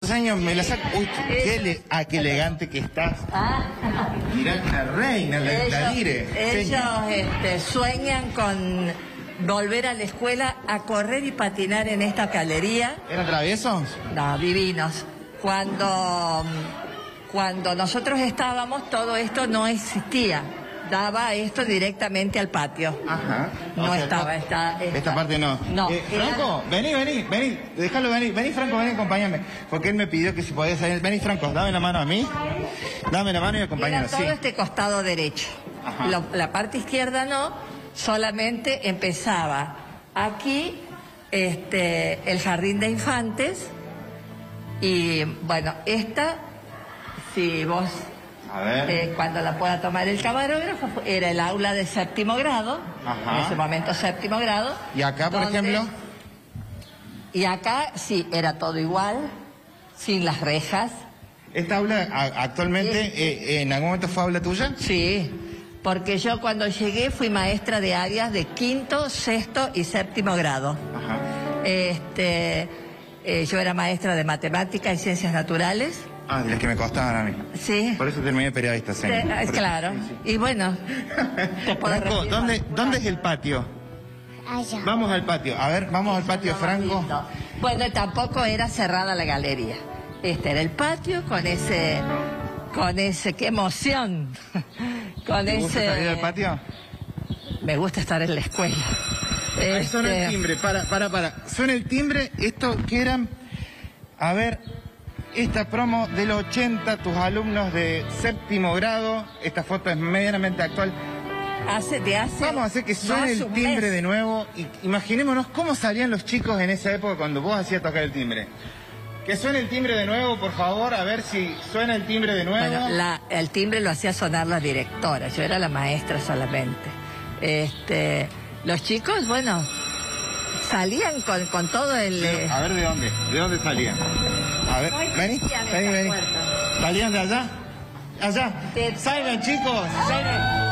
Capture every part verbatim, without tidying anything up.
¿Cuántos años me la saco? Uy, qué, ele ah, qué elegante que estás. Ah. Mirá, la reina, la, ellos, la dire. Ellos este, sueñan con volver a la escuela a correr y patinar en esta galería. ¿Eran traviesos? No, divinos. Cuando, cuando nosotros estábamos, todo esto no existía. Daba esto directamente al patio. Ajá. No o sea, estaba esta, esta... Esta parte no. No. Eh, Franco, era... vení, vení, vení. Déjalo venir. Vení, Franco, vení, acompáñame. Porque él me pidió que si podía salir. Vení, Franco, dame la mano a mí. Dame la mano y acompáñame. Era todo sí. este costado derecho. Lo, la parte izquierda no, solamente empezaba aquí este, el jardín de infantes. Y bueno, esta, si vos... A ver. Eh, cuando la pueda tomar el camarógrafo, era el aula de séptimo grado, Ajá. en ese momento séptimo grado. ¿Y acá, por donde... ejemplo? Y acá, sí, era todo igual, sin las rejas. ¿Esta aula a, actualmente, Sí. eh, en algún momento fue aula tuya? Sí, porque yo cuando llegué fui maestra de áreas de quinto, sexto y séptimo grado. Ajá. Este, eh, yo era maestra de matemáticas y ciencias naturales. Ah, de las que me costaban a mí. Sí. Por eso terminé periodista, sí. Te- Por claro. eso, sí, sí. Y bueno, te puedo Franco, repetir ¿dónde, más. ¿dónde es el patio? Allá. Vamos al patio. A ver, vamos al patio, Franco. No. Bueno, tampoco era cerrada la galería. Este era el patio con ese, con ese, qué emoción. Con ¿Te gusta ese. salir al patio? Me gusta estar en la escuela. Ahí suena Este, el timbre, para, para, para. Suena el timbre, esto que eran, a ver, esta promo del ochenta, tus alumnos de séptimo grado, esta foto es medianamente actual. Hace, de hace Vamos a hacer que suene más el un timbre mes. de nuevo y imaginémonos cómo salían los chicos en esa época cuando vos hacías tocar el timbre. Que suene el timbre de nuevo, por favor, a ver si suena el timbre de nuevo. Bueno, la, el timbre lo hacía sonar la directora, yo era la maestra solamente. Este, los chicos, bueno, salían con, con todo el... eh, A ver de dónde, de dónde salían. A ver, vení, vení, vení. ¿Salían de allá? Allá. De- Salgan, chicos, salgan.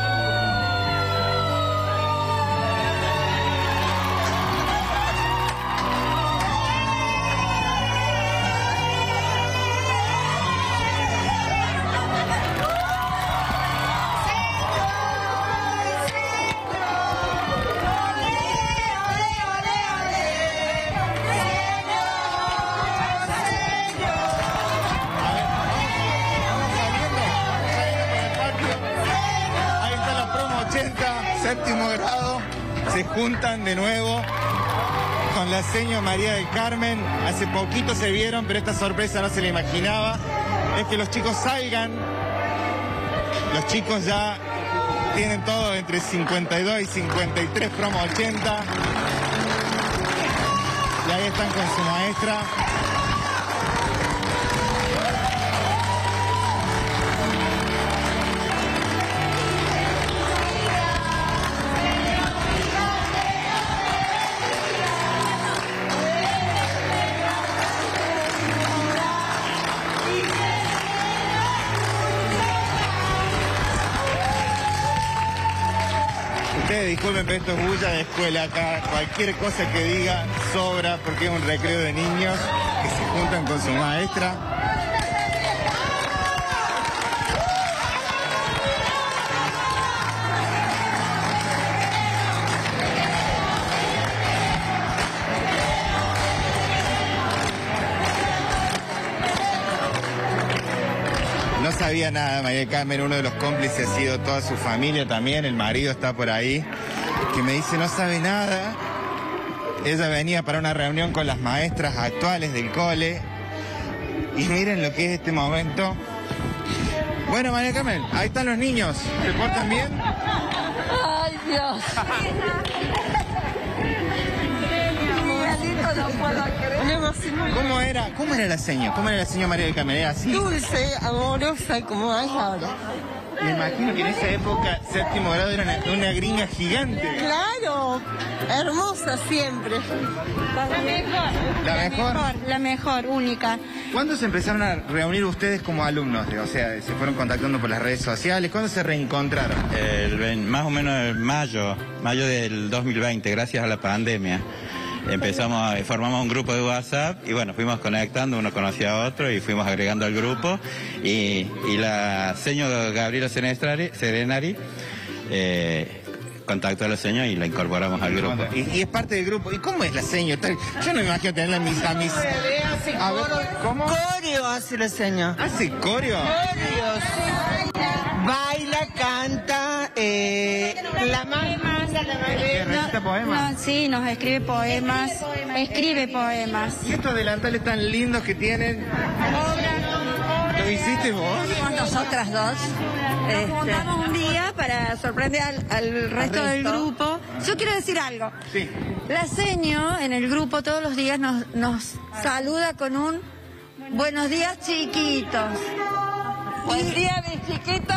Ahí está la promo ochenta, séptimo grado. Se juntan de nuevo con la señora María del Carmen. Hace poquito se vieron, pero esta sorpresa no se la imaginaba. Es que los chicos salgan. Los chicos ya tienen todo entre cincuenta y dos y cincuenta y tres promo ochenta. Y ahí están con su maestra. Ustedes disculpen, pero esto es bulla de escuela acá. Cualquier cosa que diga sobra porque es un recreo de niños que se juntan con su maestra. No sabía nada, María del Carmen, uno de los cómplices ha sido toda su familia también, el marido está por ahí, que me dice no sabe nada. Ella venía para una reunión con las maestras actuales del cole y miren lo que es este momento. Bueno, María del Carmen, ahí están los niños, ¿se portan bien? ¡Ay, Dios! Miguelito, no puedo creer. ¿Cómo era, cómo era la señora? ¿Cómo era la señora María del Carmen? ¿Era así? Dulce, amorosa, como es ahora. Me imagino que en esa época, séptimo grado, era una, una gringa gigante. Claro, hermosa siempre. La mejor. ¿La mejor? La mejor, única. ¿Cuándo se empezaron a reunir ustedes como alumnos? O sea, se fueron contactando por las redes sociales. ¿Cuándo se reencontraron? El, ven- más o menos en mayo, mayo del dos mil veinte, gracias a la pandemia. empezamos, a, formamos un grupo de WhatsApp y bueno, fuimos conectando, uno conocía a otro y fuimos agregando al grupo. Y, y la señora Gabriela Serenari, Serenari eh, contactó a la señora y la incorporamos al grupo. Y, y es parte del grupo. ¿Y cómo es la señora? Yo no me imagino tenerla en mis... A mis... A ver, ¿cómo? Coreo hace la señora. ¿Hace coreo? Coreos. Baila, canta, eh, la más... ¿Que recita poemas? No, sí, nos escribe poemas, escribe poemas. ¿Y estos delantales tan lindos que tienen? ¿Lo hiciste vos? Con nosotras dos. Nos Este, juntamos un día para sorprender al, al resto del resto. grupo. Yo quiero decir algo. Sí. La seño en el grupo todos los días nos, nos saluda con un buenos días, chiquitos. Buen día, mis chiquitos.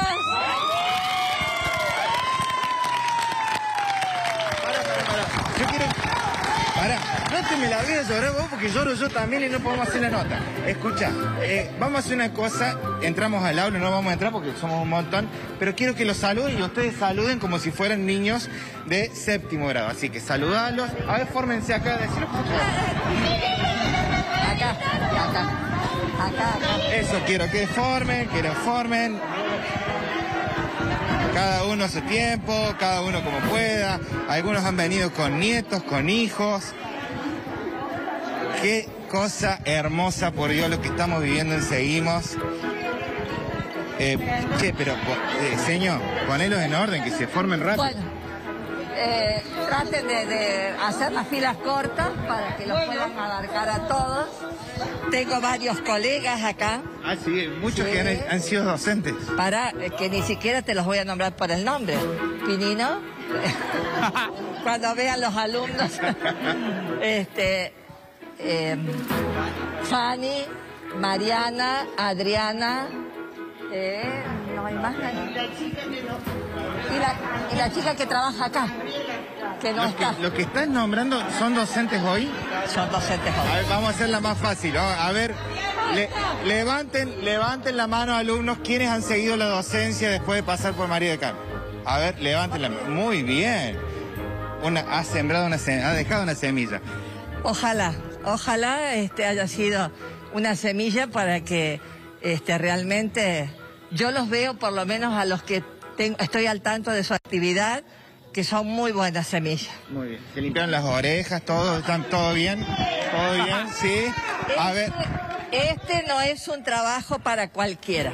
Yo quiero... Pará, no te me la voy a llorar vos porque lloro yo también y no podemos hacer la nota. Escucha, eh, vamos a hacer una cosa, entramos al aula, no vamos a entrar porque somos un montón, pero quiero que los saluden y ustedes saluden como si fueran niños de séptimo grado. Así que saludalos, a ver, fórmense acá, decirlo. Acá, acá, acá, acá. Eso, quiero que formen, que lo formen. Cada uno a su tiempo, cada uno como pueda. Algunos han venido con nietos, con hijos. Qué cosa hermosa, por Dios, lo que estamos viviendo en Seguimos. Eh, che, pero, eh, señor, ponelos en orden, que se formen rápido. Bueno, eh, traten de, de hacer las filas cortas para que los puedan abarcar a todos. Tengo varios colegas acá. Ah, sí, muchos Sí. que han, han sido docentes. Para eh, que ni siquiera te los voy a nombrar por el nombre. Pinino, cuando vean los alumnos, este, eh, Fanny, Mariana, Adriana, eh, no hay más nadie. Y la, y la chica que trabaja acá, que no Los que, está. los que están nombrando son docentes hoy. Son docentes A jóvenes. ver, vamos a hacerla más fácil. ¿No? A ver, le- levanten, levanten la mano, alumnos, quienes han seguido la docencia después de pasar por María de Carmen. A ver, levanten la mano. Muy bien. Una, ha sembrado una se- ha dejado una semilla. Ojalá, ojalá este haya sido una semilla para que este realmente yo los veo, por lo menos a los que tengo, estoy al tanto de su actividad, que son muy buenas semillas. Muy bien. Se limpiaron las orejas, todo, están todo bien. Todo bien, sí. A ver, Este, este no es un trabajo para cualquiera.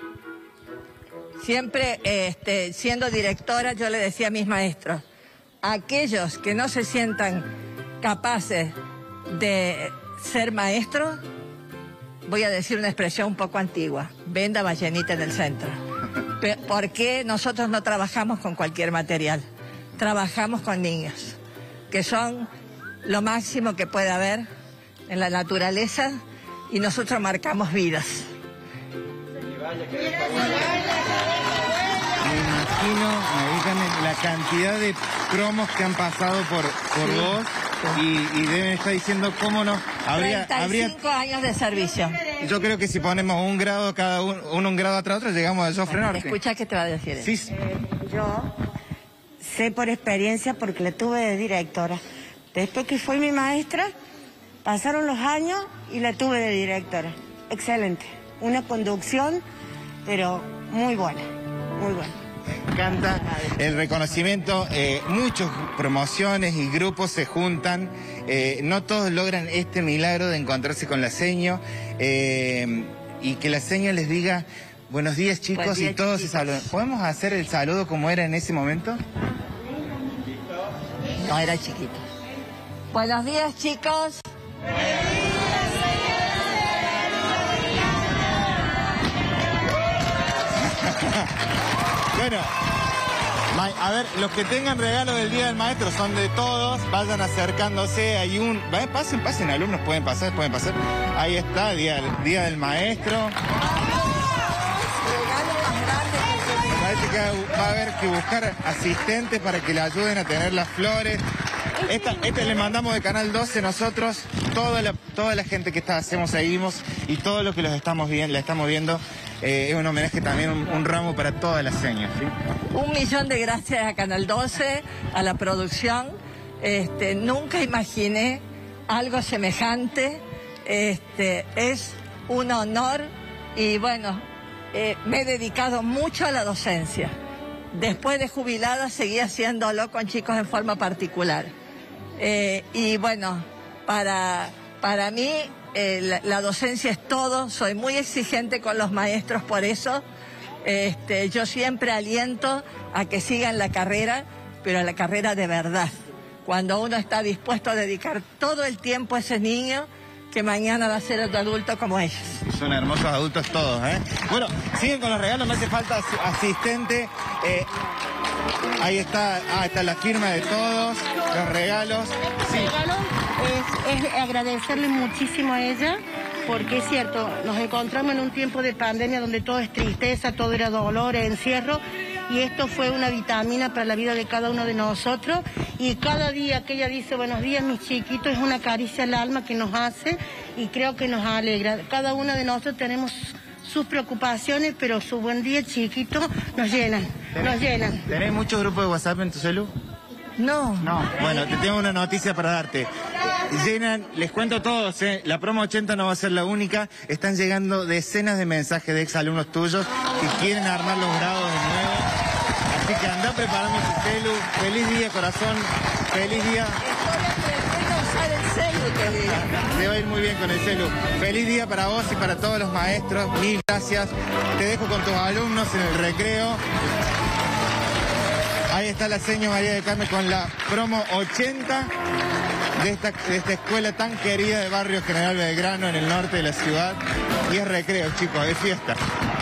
Siempre este, siendo directora yo le decía a mis maestros, aquellos que no se sientan capaces de ser maestros, voy a decir una expresión un poco antigua, venda ballenita en el centro. Pe- Porque nosotros no trabajamos con cualquier material, trabajamos con niños, que son lo máximo que puede haber en la naturaleza y nosotros marcamos vidas. me imagino, María, la cantidad de promos que han pasado por, por Sí. vos y, y deben estar diciendo cómo no. Habría, habría, treinta y cinco años de servicio. yo creo que si ponemos un grado cada uno, uno un grado atrás otro, llegamos a Joffre Norte. Escucha qué te va a decir. Sí, Yo sé por experiencia porque la tuve de directora. Después que fue mi maestra, pasaron los años y la tuve de directora. Excelente. Una conducción, pero muy buena, muy buena. me encanta el reconocimiento. Eh, muchas promociones y grupos se juntan. Eh, no todos logran este milagro de encontrarse con la seño eh, y que la seño les diga buenos días, chicos, Buen día, y todos se chiquitos. saludan. ¿Podemos hacer el saludo como era en ese momento? No, era chiquito. Buenos días, chicos. Bueno, ma- a ver, los que tengan regalo del Día del Maestro son de todos, vayan acercándose, hay un... va, Pasen, pasen, alumnos, pueden pasar, pueden pasar. Ahí está, Día, Día del Maestro. Parece que va a haber que buscar asistentes para que le ayuden a tener las flores. Esta, esta le mandamos de Canal doce nosotros, toda la, toda la gente que está, hacemos, seguimos, y todo lo que los estamos viendo, la estamos viendo, eh, es un homenaje también, un, un ramo para todas las señas, ¿sí? Un millón de gracias a Canal doce, a la producción, Este, nunca imaginé algo semejante. Este, es un honor y bueno, eh, me he dedicado mucho a la docencia. Después de jubilada seguí haciéndolo con chicos en forma particular. Eh, y bueno, para, para mí eh, la, la docencia es todo, soy muy exigente con los maestros por eso. Este, yo siempre aliento a que sigan la carrera, pero la carrera de verdad. Cuando uno está dispuesto a dedicar todo el tiempo a ese niño que mañana va a ser otro adulto como ellos. Son hermosos adultos todos, ¿eh? Bueno, siguen con los regalos, me hace falta asistente. Eh, ahí está, ah, está la firma de todos, los regalos. Sí. El regalo es, es agradecerle muchísimo a ella, porque es cierto, nos encontramos en un tiempo de pandemia donde todo es tristeza, todo era dolor, encierro, y esto fue una vitamina para la vida de cada uno de nosotros, y cada día que ella dice buenos días mis chiquitos es una caricia al alma que nos hace y creo que nos alegra. Cada uno de nosotros tenemos sus preocupaciones, pero su buen día chiquito nos llenan, nos llenan. ¿Tenés muchos grupos de WhatsApp en tu celu? No. No. Bueno, te tengo una noticia para darte. Llenan, les cuento a todos, ¿eh? La promo ochenta no va a ser la única. Están llegando decenas de mensajes de exalumnos tuyos que quieren armar los grados de nuevo. Así que anda preparando tu celu. Feliz día, corazón. Feliz día. Usar el celu, que diga. Te va a ir muy bien con el celu. Feliz día para vos y para todos los maestros. Mil gracias. Te dejo con tus alumnos en el recreo. Ahí está la señora María del Carmen con la promo ochenta de esta, de esta escuela tan querida de Barrio General Belgrano en el norte de la ciudad. Y es recreo, chicos, es fiesta.